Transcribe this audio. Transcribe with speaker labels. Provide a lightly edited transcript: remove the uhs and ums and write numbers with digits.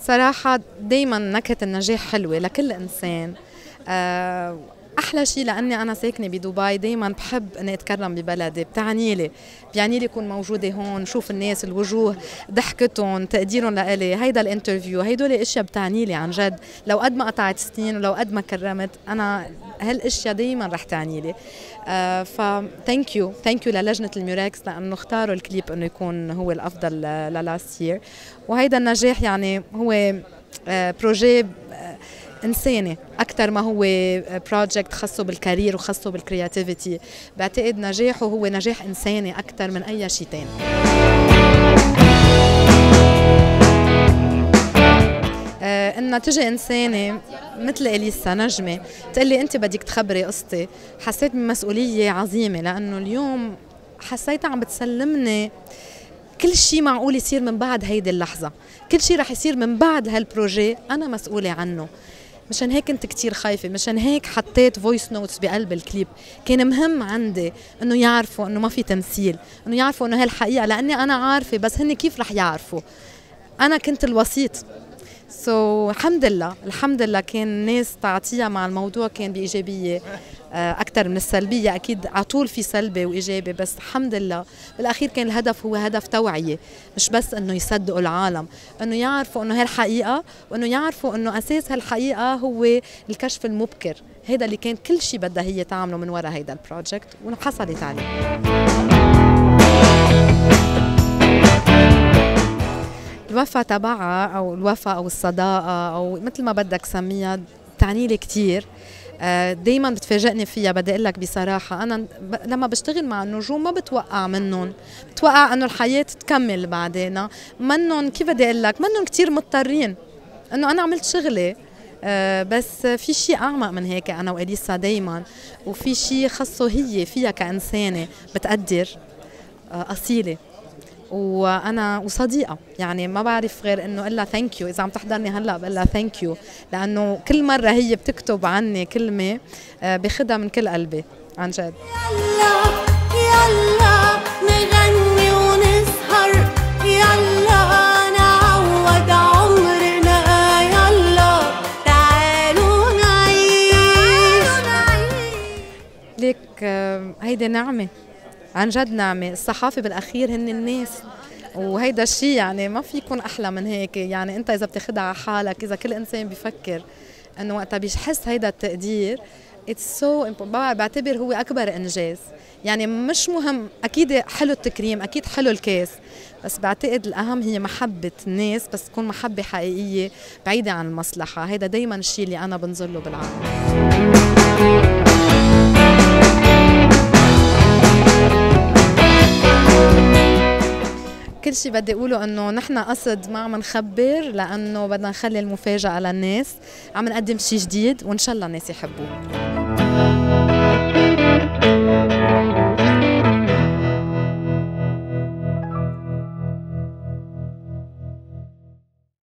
Speaker 1: صراحة دايما نكهة النجاح حلوة لكل إنسان. أحلى شيء لأني أنا ساكنة بدبي دايما بحب أني أتكرم ببلدي، بيعني لي أكون موجودة هون، شوف الناس الوجوه ضحكتهم تقديرهم لإلي، هيدا الانترفيو هيدول أشياء بتعني لي عن جد. لو قد ما قطعت سنين ولو قد ما كرمت أنا هالأشياء دايما رح تعني لي. ثانك يو للجنة الميراكس لأنه اختاروا الكليب أنه يكون هو الأفضل للاست يير، وهيدا النجاح يعني هو بروجي إنساني أكثر ما هو بروجكت خاصه بالكارير وخاصه بالكرياتيفيتي. بعتقد نجاحه هو نجاح إنساني أكثر من أي شيء تاني. إنها تجي إنسانة مثل إليسا نجمة تقلي أنت بدك تخبري قصتي، حسيت بمسؤولية عظيمة لأنه اليوم حسيتها عم بتسلمني كل شيء معقول يصير من بعد هيدي اللحظة، كل شيء رح يصير من بعد هالبروجي أنا مسؤولة عنه. مشان هيك كنت كتير خايفة، مشان هيك حطيت فويس نوتس بقلب الكليب. كان مهم عندي انه يعرفوا انه ما في تمثيل، انه يعرفوا انه هالحقيقة، لاني انا عارفة بس هن كيف رح يعرفوا. انا كنت الوسيط. الحمد لله كان الناس تعطيها مع الموضوع كان بإيجابية أكثر من السلبية. أكيد عطول في سلبي وإيجابي، بس الحمد لله بالأخير كان الهدف هو هدف توعية، مش بس إنه يصدقوا العالم، إنه يعرفوا إنه هالحقيقة، وإنه يعرفوا إنه أساس هالحقيقة هو الكشف المبكر. هذا اللي كان كل شيء بدها هي تعمله من وراء هيدا البروجكت وحصلت عليه. الوفا تبعها أو الوفا أو الصداقة أو مثل ما بدك سميها تعني لي كتير. دايما بتفاجئني فيها. بدي اقول لك بصراحه انا لما بشتغل مع النجوم ما بتوقع منهم، بتوقع انه الحياه تكمل بعدين منهم. كيف بدي اقول لك، منهم كثير مضطرين، انه انا عملت شغلي بس في شيء اعمق من هيك انا واليسا دايما، وفي شيء خصه هي فيها كانسانه بتقدر اصيله وانا وصديقه. يعني ما بعرف غير انه اقول لها ثانك يو. اذا عم تحضرني هلا بقول لها ثانك يو، لانه كل مره هي بتكتب عني كلمه باخذها من كل قلبي عن جد.
Speaker 2: يلا يلا نغني ونسهر، يلا نعوض عمرنا، يلا تعالوا نعيش.
Speaker 1: ليك هيدي نعمه عن جد، نعمة. الصحافة بالأخير هن الناس، وهيدا الشيء يعني ما في يكون أحلى من هيك. يعني أنت إذا بتاخدها على حالك، إذا كل إنسان بيفكر إنه وقتها بيحس هيدا التقدير it's so بعتبر هو أكبر إنجاز. يعني مش مهم، أكيد حلو التكريم، أكيد حلو الكاس، بس بعتقد الأهم هي محبة الناس، بس تكون محبة حقيقية بعيدة عن المصلحة. هيدا دايما الشيء اللي أنا بنظر له بالعالم. كل شيء بدي اقوله انه نحن قصد ما عم نخبر، لانه بدنا نخلي المفاجأة للناس. عم نقدم شيء جديد وان شاء الله الناس يحبوه.